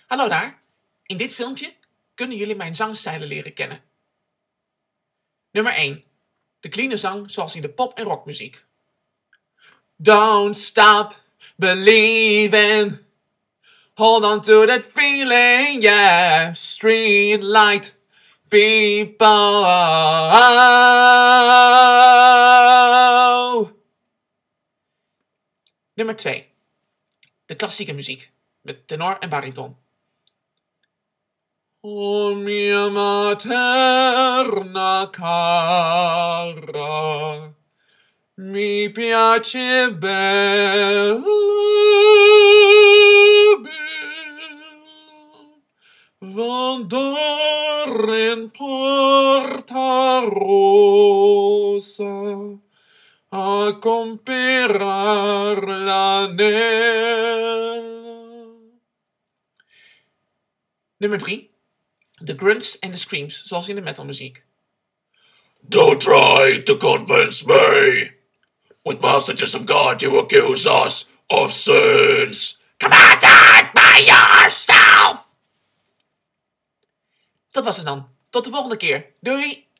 Hallo daar, in dit filmpje kunnen jullie mijn zangstijlen leren kennen. Nummer 1. De cleane zang zoals in de pop- en rockmuziek. Don't stop believing. Hold on to that feeling, yeah. Street light people. Nummer 2. De klassieke muziek met tenor en bariton. O mia materna cara, mi piace bella, vandar in porta rosa, a comperar l'anella. Nummer 3. De grunts en de screams, zoals in de metalmuziek. Don't try to convince me. With messages of God you accuse us of sins committed by yourself. Dat was het dan. Tot de volgende keer. Doei!